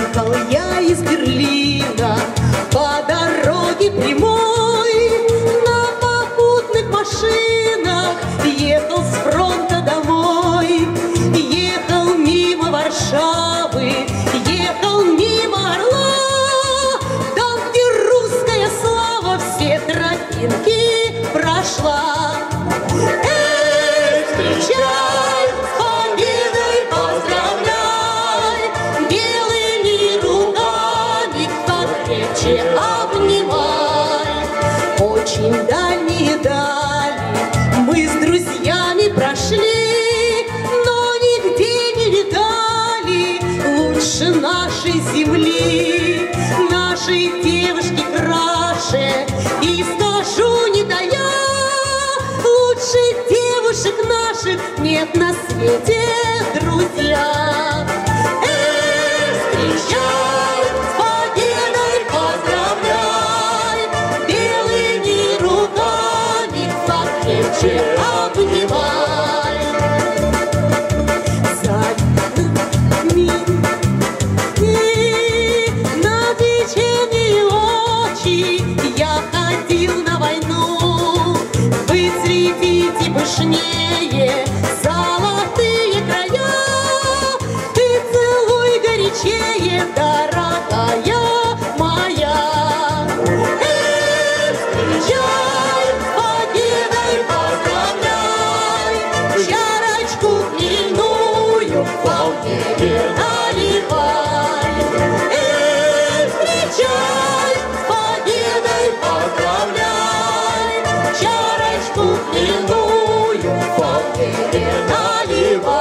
Ехал я из Берлина по дороге прямой, на попутных машинах ехал с фронта домой. Ехал мимо Варшавы, ехал мимо Орла, там, где русская слава все тропинки прошла. Встречай, с победой поздравляй, белыми руками покрепче обнимай. Очень дальние дали мы с друзьями прошли, но нигде не видали лучше нашей земли. Нашей девушки краше, и скажу не тая, лучше девушек наших нет на свете, друзья. Встречай, с победой поздравляй, белыми руками покрепче обнимай. На течение очи я ходил на войну. Вы цветите пышнее золотые края, ты целуй горячее, дорогая моя. Встречай, с победой поздравляй, чарочку хмельную полнее наливай. Встречай, с победой поздравляй, чарочку хмельную полнее наливай.